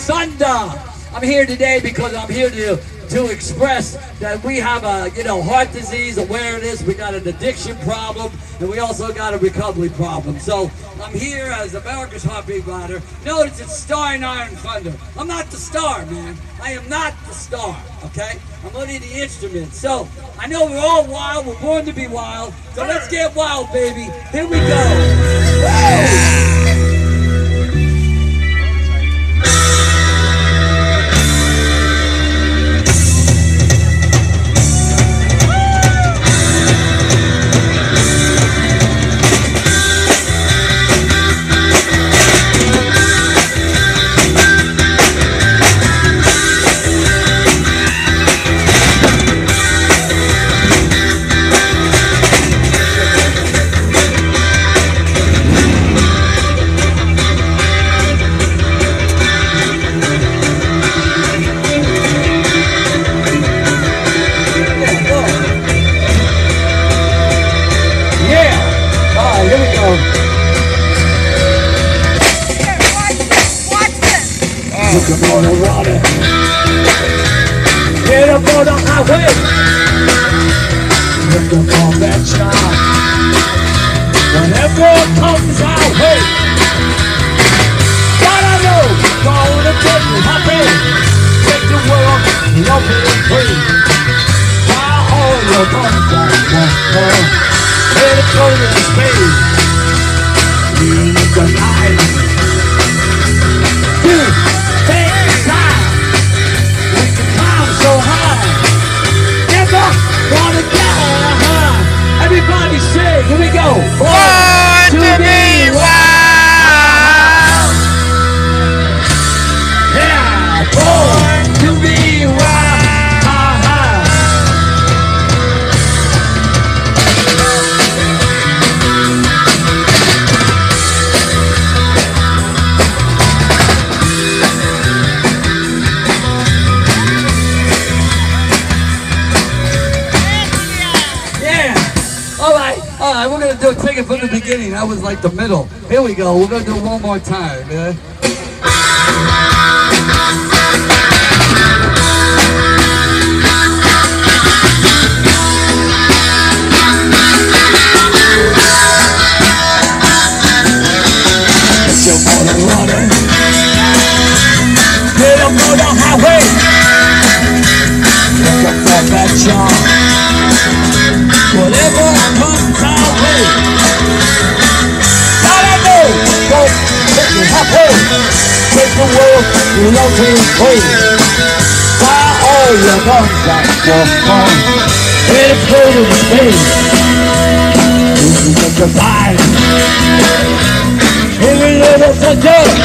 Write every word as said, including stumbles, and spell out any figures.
Thunder. I'm here today because I'm here to to express that we have a, you know, heart disease awareness, we got an addiction problem, and we also got a recovery problem. So I'm here as America's Heartbeat Rider. Notice it's Star and Iron Thunder. I'm not the star, man. I am not the star, okay? I'm only the instrument. So I know we're all wild, we're born to be wild, so let's get wild, baby. Here we go. Woo! Looking for the water, get up on the highway, looking for that job, whenever it comes our way. God, I know, gonna take you happy, take the world, love it and free. While all your guns are one, let it go to space, leave the light. Dude, take your time, we can climb so high, never wanna die, uh-huh. Everybody sing, here we go. Born to be wild. Yeah, born to be wild, uh-huh. Alright, we're gonna do take it from the beginning. That was like the middle. Here we go. We're gonna do it one more time, man. Get up on the water, get up on the highway, look up for that job, whatever comes our way. God, I know, go take it happy, take the world, love it and free. While all your guns are gone, let it go to the space. This is a goodbye. Here we live as a day.